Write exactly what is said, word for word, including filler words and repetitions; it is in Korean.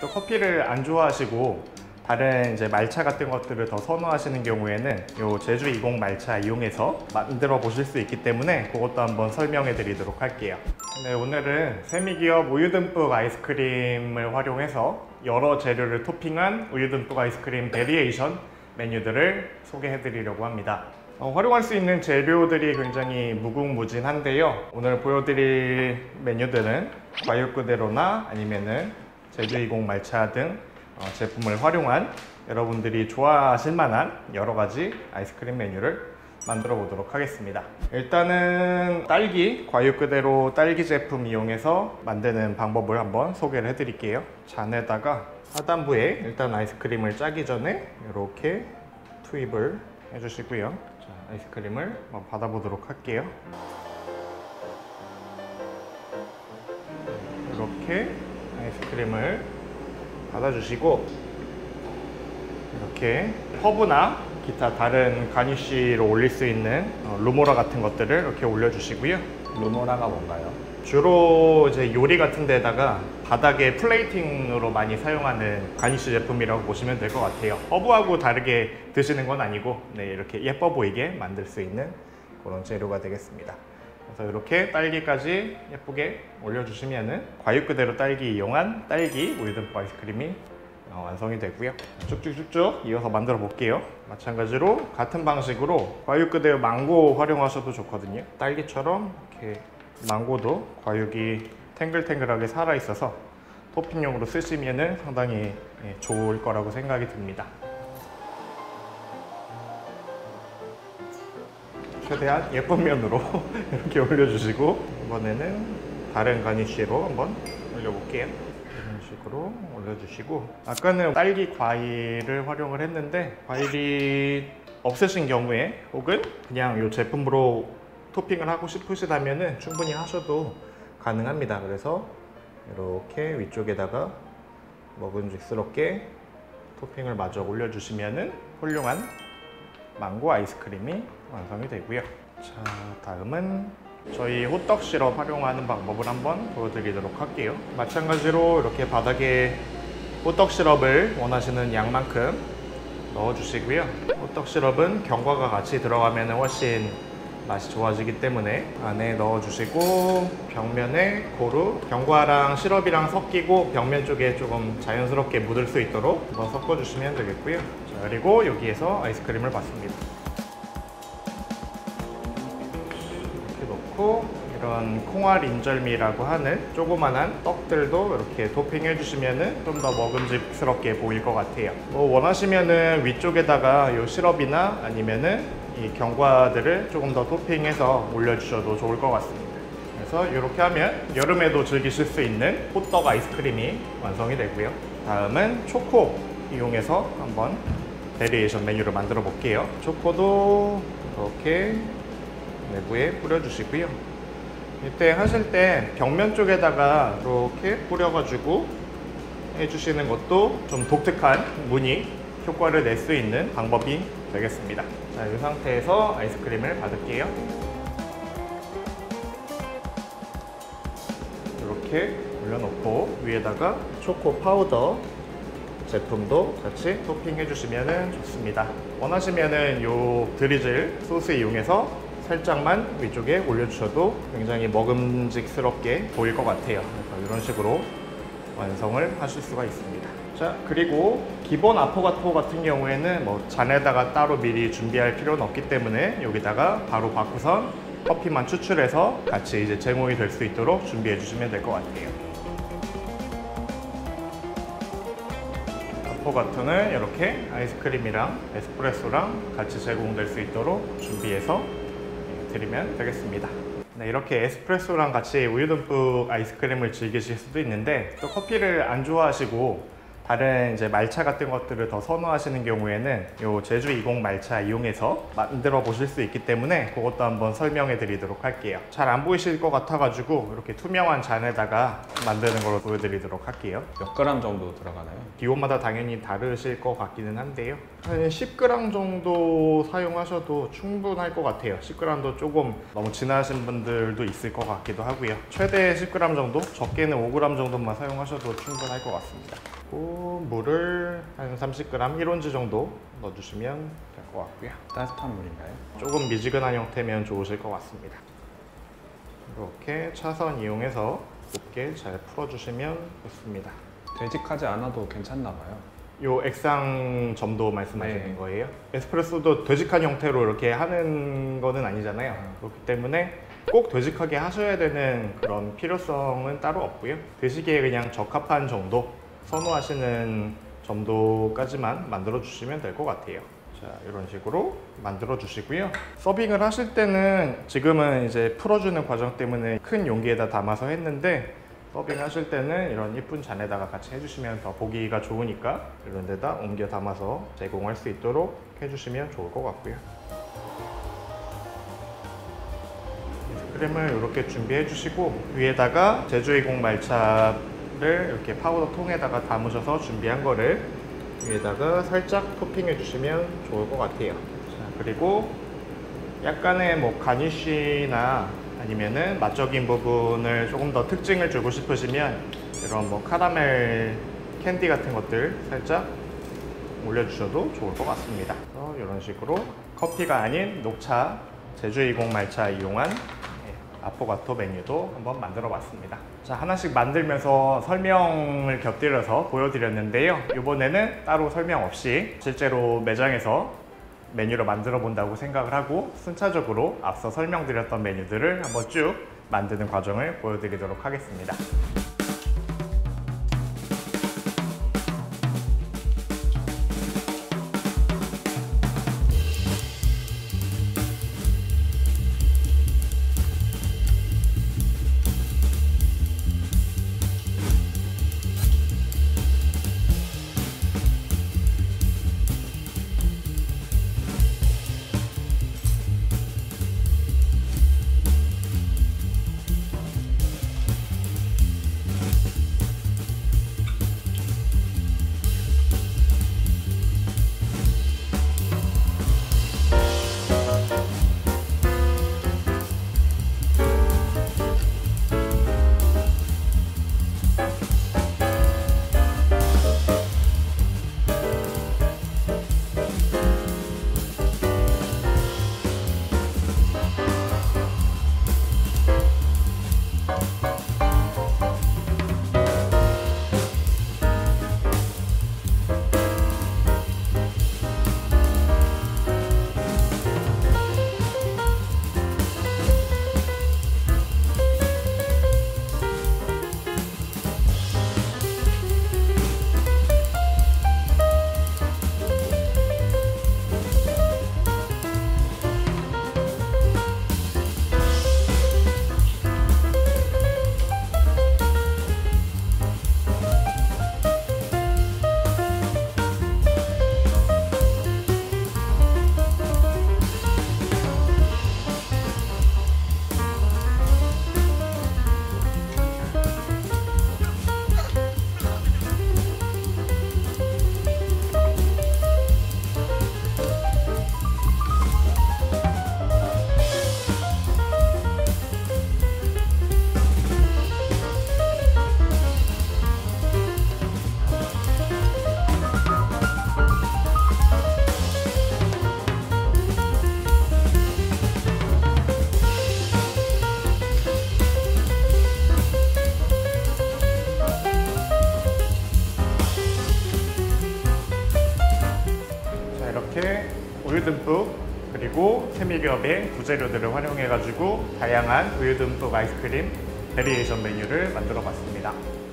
또 커피를 안 좋아하시고 다른 이제 말차 같은 것들을 더 선호하시는 경우에는 요 제주 이공 말차 이용해서 만들어 보실 수 있기 때문에 그것도 한번 설명해 드리도록 할게요. 네, 오늘은 세미기업 우유 듬뿍 아이스크림을 활용해서 여러 재료를 토핑한 우유 듬뿍 아이스크림 베리에이션 메뉴들을 소개해 드리려고 합니다. 어, 활용할 수 있는 재료들이 굉장히 무궁무진한데요. 오늘 보여드릴 메뉴들은 과육 그대로나 아니면은 제주 이공 말차 등 어, 제품을 활용한 여러분들이 좋아하실 만한 여러 가지 아이스크림 메뉴를 만들어 보도록 하겠습니다. 일단은 딸기, 과육 그대로 딸기 제품 이용해서 만드는 방법을 한번 소개를 해 드릴게요. 잔에다가 하단부에 일단 아이스크림을 짜기 전에 이렇게 투입을 해주시고요. 자, 아이스크림을 한번 받아보도록 할게요. 이렇게 아이스크림을 받아주시고 이렇게 허브나 기타 다른 가니쉬로 올릴 수 있는 루모라 같은 것들을 이렇게 올려주시고요. 루모라가 뭔가요? 주로 이제 요리 같은 데다가 바닥에 플레이팅으로 많이 사용하는 가니쉬 제품이라고 보시면 될 것 같아요. 허브하고 다르게 드시는 건 아니고 네, 이렇게 예뻐 보이게 만들 수 있는 그런 재료가 되겠습니다. 그래서 이렇게 딸기까지 예쁘게 올려주시면은 과육 그대로 딸기 이용한 딸기 우유 듬뿍 아이스크림이 어, 완성이 되고요. 쭉쭉쭉쭉 이어서 만들어 볼게요. 마찬가지로 같은 방식으로 과육 그대로 망고 활용하셔도 좋거든요. 딸기처럼 이렇게 망고도 과육이 탱글탱글하게 살아 있어서 토핑용으로 쓰시면은 상당히 예, 좋을 거라고 생각이 듭니다. 최대한 예쁜 면으로 이렇게 올려주시고 이번에는 다른 가니쉬로 한번 올려볼게요. 이런 식으로 올려주시고 아까는 딸기 과일을 활용을 했는데 과일이 없으신 경우에 혹은 그냥 이 제품으로 토핑을 하고 싶으시다면 충분히 하셔도 가능합니다. 그래서 이렇게 위쪽에다가 먹음직스럽게 토핑을 마저 올려주시면 훌륭한 망고 아이스크림이 완성이 되고요. 자, 다음은 저희 호떡 시럽 활용하는 방법을 한번 보여드리도록 할게요. 마찬가지로 이렇게 바닥에 호떡 시럽을 원하시는 양만큼 넣어주시고요. 호떡 시럽은 견과가 같이 들어가면 훨씬 맛이 좋아지기 때문에 안에 넣어주시고 벽면에 고루 견과랑 시럽이랑 섞이고 벽면 쪽에 조금 자연스럽게 묻을 수 있도록 한번 섞어주시면 되겠고요. 자, 그리고 여기에서 아이스크림을 받습니다. 이렇게 넣고 이런 콩알 인절미라고 하는 조그만한 떡들도 이렇게 토핑해 주시면 좀 더 먹음직스럽게 보일 것 같아요. 뭐 원하시면은 위쪽에다가 이 시럽이나 아니면은 이 견과들을 조금 더 토핑해서 올려주셔도 좋을 것 같습니다. 그래서 이렇게 하면 여름에도 즐기실 수 있는 호떡 아이스크림이 완성이 되고요. 다음은 초코 이용해서 한번 베리에이션 메뉴를 만들어 볼게요. 초코도 이렇게 내부에 뿌려주시고요. 이때 하실 때 벽면 쪽에다가 이렇게 뿌려가지고 해주시는 것도 좀 독특한 무늬 효과를 낼 수 있는 방법이 되겠습니다. 자, 이 상태에서 아이스크림을 받을게요. 이렇게 올려놓고 위에다가 초코 파우더 제품도 같이 토핑해 주시면 좋습니다. 원하시면은 요 드리즐 소스 이용해서 살짝만 위쪽에 올려주셔도 굉장히 먹음직스럽게 보일 것 같아요. 그래서 이런 식으로 완성을 하실 수가 있습니다. 자, 그리고 기본 아포가토 같은 경우에는 뭐 잔에다가 따로 미리 준비할 필요는 없기 때문에 여기다가 바로 받고선 커피만 추출해서 같이 이제 제공이 될 수 있도록 준비해 주시면 될 것 같아요. 아포가토는 이렇게 아이스크림이랑 에스프레소랑 같이 제공될 수 있도록 준비해서 드리면 되겠습니다. 네, 이렇게 에스프레소랑 같이 우유 듬뿍 아이스크림을 즐기실 수도 있는데 또 커피를 안 좋아하시고 다른 이제 말차 같은 것들을 더 선호하시는 경우에는 요 제주 이공 말차 이용해서 만들어 보실 수 있기 때문에 그것도 한번 설명해 드리도록 할게요. 잘 안 보이실 것 같아 가지고 이렇게 투명한 잔에다가 만드는 걸로 보여드리도록 할게요. 몇 그램 정도 들어가나요? 기호마다 당연히 다르실 것 같기는 한데요, 한 십 그램 정도 사용하셔도 충분할 것 같아요. 십 그램도 조금 너무 진하신 분들도 있을 것 같기도 하고요. 최대 십 그램 정도, 적게는 오 그램 정도만 사용하셔도 충분할 것 같습니다. 그리고 물을 한 삼십 그램 일 온즈 정도 넣어주시면 될 것 같고요. 따뜻한 물인가요? 조금 미지근한 형태면 좋으실 것 같습니다. 이렇게 차선 이용해서 곱게 잘 풀어주시면 좋습니다. 되직하지 않아도 괜찮나 봐요. 요 액상 점도 말씀하시는 네. 거예요? 에스프레소도 되직한 형태로 이렇게 하는 거는 아니잖아요. 음. 그렇기 때문에 꼭 되직하게 하셔야 되는 그런 필요성은 따로 없고요. 드시기에 그냥 적합한 정도, 선호하시는 정도까지만 만들어 주시면 될 것 같아요. 자, 이런 식으로 만들어 주시고요. 서빙을 하실 때는 지금은 이제 풀어주는 과정 때문에 큰 용기에다 담아서 했는데, 서빙 하실 때는 이런 이쁜 잔에다가 같이 해주시면 더 보기가 좋으니까 이런 데다 옮겨 담아서 제공할 수 있도록 해주시면 좋을 것 같고요. 크림을 이렇게 준비해 주시고, 위에다가 제주이공 말차를 이렇게 파우더 통에다가 담으셔서 준비한 거를 위에다가 살짝 토핑해 주시면 좋을 것 같아요. 자, 그리고 약간의 뭐 가니쉬나 아니면은 맛적인 부분을 조금 더 특징을 주고 싶으시면 이런 뭐 카라멜 캔디 같은 것들 살짝 올려주셔도 좋을 것 같습니다. 그래서 이런 식으로 커피가 아닌 녹차 제주이공 말차 이용한 아포가토 메뉴도 한번 만들어 봤습니다. 자, 하나씩 만들면서 설명을 곁들여서 보여드렸는데요. 이번에는 따로 설명 없이 실제로 매장에서 메뉴를 만들어 본다고 생각을 하고 순차적으로 앞서 설명드렸던 메뉴들을 한번 쭉 만드는 과정을 보여드리도록 하겠습니다. 이렇게 우유 듬뿍 그리고 세미겹의 부재료들을 활용해 가지고 다양한 우유 듬뿍 아이스크림 베리에이션 메뉴를 만들어 봤습니다.